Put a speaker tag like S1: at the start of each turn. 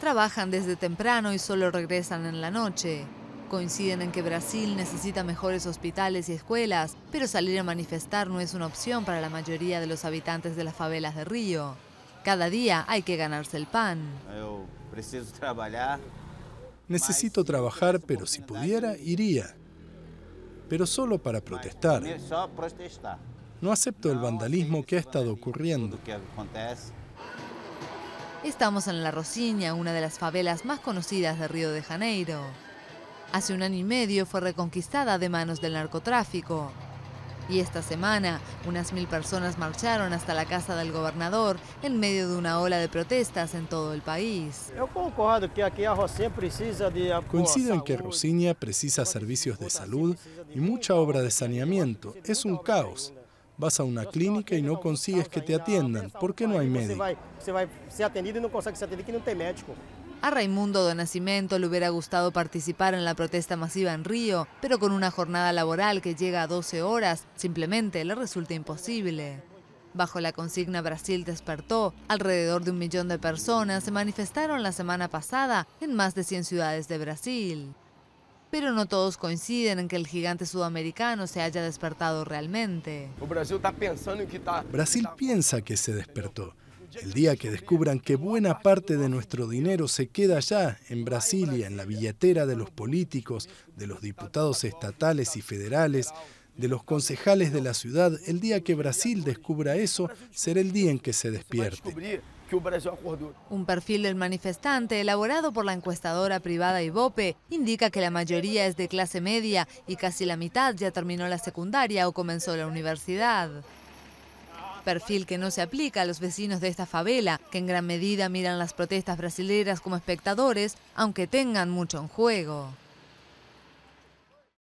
S1: Trabajan desde temprano y solo regresan en la noche. Coinciden en que Brasil necesita mejores hospitales y escuelas, pero salir a manifestar no es una opción para la mayoría de los habitantes de las favelas de Río. Cada día hay que ganarse el pan.
S2: Necesito trabajar, pero si pudiera, iría. Pero solo para protestar. No acepto el vandalismo que ha estado ocurriendo.
S1: Estamos en La Rocinha, una de las favelas más conocidas de Río de Janeiro. Hace 1 año y medio fue reconquistada de manos del narcotráfico. Y esta semana, unas 1000 personas marcharon hasta la casa del gobernador en medio de una ola de protestas en todo el país.
S2: Coincido en que Rocinha precisa servicios de salud y mucha obra de saneamiento. Es un caos. Vas a una clínica y no consigues que te atiendan. ¿Por qué no hay médico?
S1: A Raimundo do Nascimento le hubiera gustado participar en la protesta masiva en Río, pero con una jornada laboral que llega a 12 horas, simplemente le resulta imposible. Bajo la consigna Brasil despertó, alrededor de 1 millón de personas se manifestaron la semana pasada en más de 100 ciudades de Brasil. Pero no todos coinciden en que el gigante sudamericano se haya despertado realmente.
S2: Brasil piensa que se despertó. El día que descubran que buena parte de nuestro dinero se queda allá, en Brasilia, en la billetera de los políticos, de los diputados estatales y federales, de los concejales de la ciudad, el día que Brasil descubra eso, será el día en que se despierte.
S1: Un perfil del manifestante elaborado por la encuestadora privada Ibope indica que la mayoría es de clase media y casi la mitad ya terminó la secundaria o comenzó la universidad. Perfil que no se aplica a los vecinos de esta favela, que en gran medida miran las protestas brasileras como espectadores, aunque tengan mucho en juego.